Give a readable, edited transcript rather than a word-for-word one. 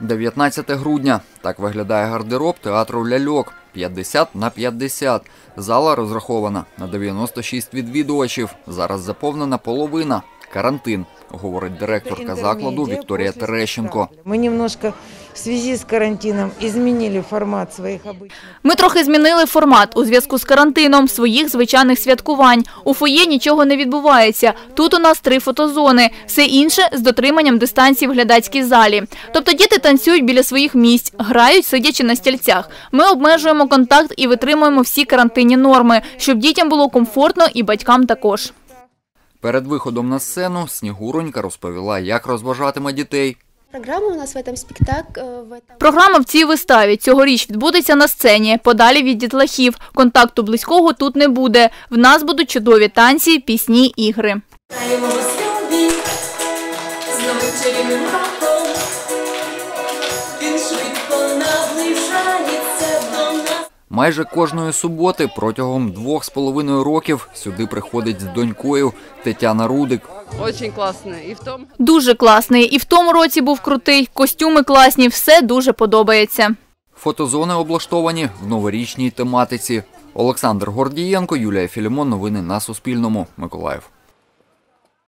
19 грудня. Так виглядає гардероб театру ляльок. 50×50. Зала розрахована на 96 відвідувачів. Зараз заповнена половина. Карантин, говорить директорка закладу Вікторія Терещенко. Ми немножко в зв'язку з карантином змінили формат своїх звичайних. Ми трохи змінили формат у зв'язку з карантином своїх звичайних святкувань. У фоє нічого не відбувається. Тут у нас 3 фотозони. Все інше з дотриманням дистанції в глядацькій залі. Тобто діти танцюють біля своїх місць, грають, сидячи на стільцях. Ми обмежуємо контакт і витримуємо всі карантинні норми, щоб дітям було комфортно і батькам також. Перед виходом на сцену Снігуронька розповіла, як розважатиме дітей. Програма в цій виставі цьогоріч відбудеться на сцені, подалі від дітлахів. Контакту близького тут не буде. В нас будуть чудові танці, пісні, ігри. Майже кожної суботи протягом 2,5 років сюди приходить з донькою Тетяна Рудик. Дуже класний. І в тому році був крутий. Костюми класні, все дуже подобається. Фотозони облаштовані в новорічній тематиці. Олександр Гордієнко, Юлія Філімон. Новини на Суспільному. Миколаїв.